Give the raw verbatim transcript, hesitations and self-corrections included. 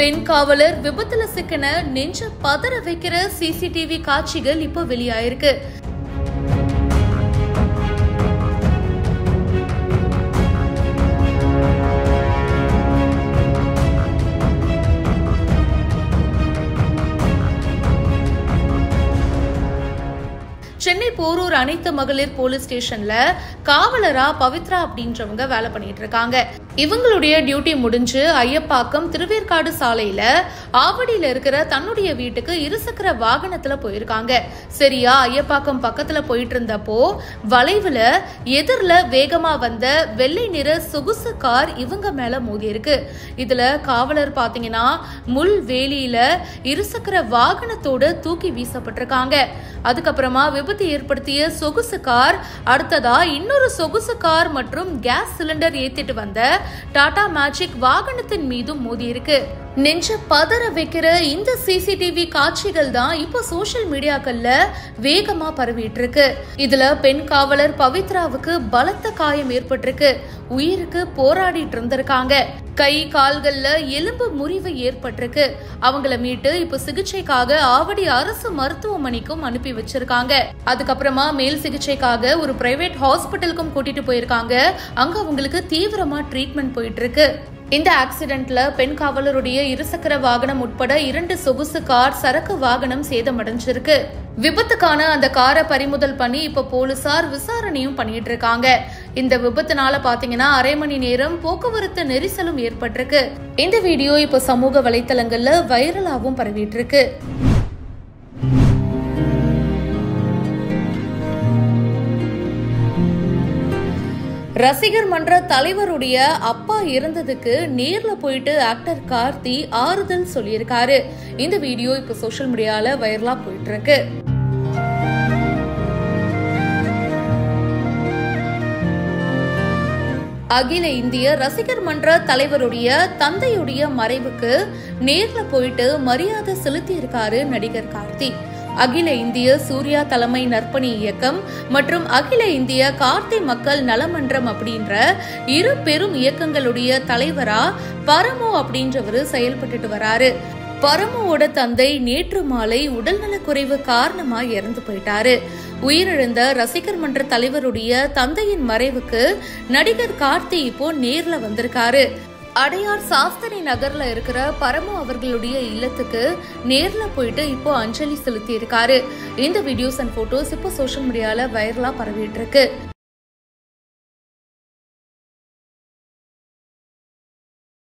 பெண் காவலர் விபத்துல சிக்கின நெஞ்ச பதற வைக்கிற சிசிடிவி காட்சிகள் இப்ப வெளியாயிருக்கு. சென்னை போரூர் அனைத்து மகளிர் போலீஸ் ஸ்டேஷன்ல காவலரா பவித்ரா அப்படின்றவங்க வேலை பண்ணிட்டு இருக்காங்க. இவங்களுடைய டியூட்டி முடிஞ்சு ஐயப்பாக்கம் திருவேற்காடு சாலையில ஆவடியில இருக்கிற தன்னுடைய வீட்டுக்கு இருசக்கர வாகனத்துல போயிருக்காங்க. சரியா ஐயப்பாக்கம் பக்கத்துல போயிட்டு இருந்தப்போ வளைவுல எதிரில வேகமா வந்த வெள்ளை நிற சொகுசு கார் இவங்க மேல மோதி இருக்கு. இதுல காவலர் பாத்தீங்கன்னா முள் வேலியில இருசக்கர வாகனத்தோட தூக்கி வீசப்பட்டிருக்காங்க. அதுக்கப்புறமா விபத்து ஏற்படுத்திய சொகுசு கார் அடுத்ததா இன்னொரு சொகுசு கார் மற்றும் கேஸ் சிலிண்டர் ஏத்திட்டு வந்த டாடா மேஜிக் வாகனத்தின் மீதும் மோதி இருக்கு. நெஞ்ச பதற வைக்கிற இந்த சிசிடிவி காட்சிகள் தான் இப்ப சோசியல் மீடியாக்கள்ல வேகமா பரவிட்டு இருக்கு. இதுல பெண் காவலர் பவித்ராவுக்கு பலத்த காயம் ஏற்பட்டிருக்கு. உயிருக்கு போராடிட்டு இருந்திருக்காங்க. கை கால்கள்ல எலும்பு முறிவு ஏற்பட்டிருக்கு. அவங்கள மீட்டு இப்ப சிகிச்சைக்காக ஆவடி அரசு மருத்துவமனைக்கும் அனுப்பி வச்சிருக்காங்க. அதுக்கப்புறமா மேல் சிகிச்சைக்காக ஒரு பிரைவேட் ஹாஸ்பிட்டலுக்கும் கூட்டிட்டு போயிருக்காங்க. அங்க அவங்களுக்கு தீவிரமா ட்ரீட்மெண்ட் போயிட்டு இருக்கு. இந்த ஆக்சிடென்ட்ல பெண் காவலருடைய இருசக்கர வாகனம் உட்பட இரண்டு சொகுசு கார் சரக்கு வாகனம் சேதமடைஞ்சிருக்கு. விபத்துக்கான அந்த காரை பறிமுதல் பண்ணி இப்ப போலீசார் விசாரணையும் பண்ணிட்டு இருக்காங்க. இந்த விபத்துனால பாத்தீங்கன்னா அரை மணி நேரம் போக்குவரத்து நெரிசலும் ஏற்பட்டிருக்கு. இந்த வீடியோ இப்ப சமூக வலைத்தளங்கள்ல வைரலாவும் பரவிட்டு இருக்கு. ரசிகர் மன்ற தலைவருடைய அப்பா இறந்ததுக்கு நேர்ல போயிட்டு ஆக்டர் கார்த்தி ஆறுதல் சொல்லியிருக்காரு. இந்த வீடியோ இப்ப சோசியல் மீடியால வைரலா போயிட்டு இருக்கு. அகில இந்திய ரசிகர் மன்ற தலைவருடைய தந்தையுடைய மறைவுக்கு நேர்ல போயிட்டு மரியாதை செலுத்தி இருக்காரு நடிகர் கார்த்தி. அகில இந்திய சூர்யா தலைமை நற்பணி இயக்கம் மற்றும் அகில இந்திய கார்த்தி மக்கள் நலமன்றம் அப்படின்ற இரு பெரும் இயக்கங்களுடைய தலைவரா பரமு அப்படின்றவரு செயல்பட்டு வராரு. பரமுவோட தந்தை நேற்று மாலை உடல்நலக்குறைவு காரணமா இறந்து போயிட்டாரு. உயிரிழந்த ரசிகர் மன்ற தலைவருடைய தந்தையின் மறைவுக்கு நடிகர் கார்த்தி இப்போ நேர்ல வந்திருக்காரு. அடையார் சாஸ்திரி நகர்ல இருக்கிற பரமு அவர்களுடைய இல்லத்துக்கு நேர்ல போயிட்டு இப்போ அஞ்சலி செலுத்தி இருக்காரு. இந்த வீடியோஸ் அண்ட் போட்டோஸ் இப்போ சோசியல் மீடியால வைரலா பரவிட்டு இருக்கு.